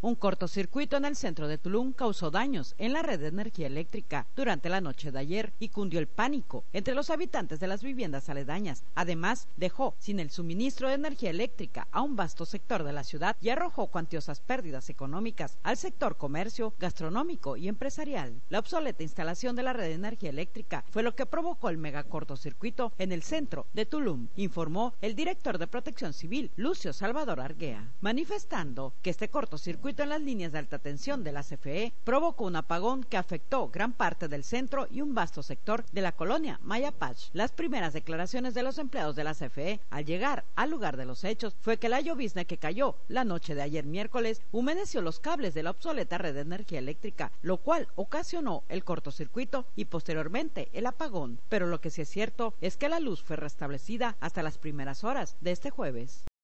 Un cortocircuito en el centro de Tulum causó daños en la red de energía eléctrica durante la noche de ayer y cundió el pánico entre los habitantes de las viviendas aledañas. Además, dejó sin el suministro de energía eléctrica a un vasto sector de la ciudad y arrojó cuantiosas pérdidas económicas al sector comercio, gastronómico y empresarial. La obsoleta instalación de la red de energía eléctrica fue lo que provocó el mega cortocircuito en el centro de Tulum, informó el director de Protección Civil, Lucio Salvador Arguea, manifestando que este cortocircuito en las líneas de alta tensión de la CFE provocó un apagón que afectó gran parte del centro y un vasto sector de la colonia Mayapach. Las primeras declaraciones de los empleados de la CFE al llegar al lugar de los hechos fue que la llovizna que cayó la noche de ayer miércoles humedeció los cables de la obsoleta red de energía eléctrica, lo cual ocasionó el cortocircuito y posteriormente el apagón. Pero lo que sí es cierto es que la luz fue restablecida hasta las primeras horas de este jueves.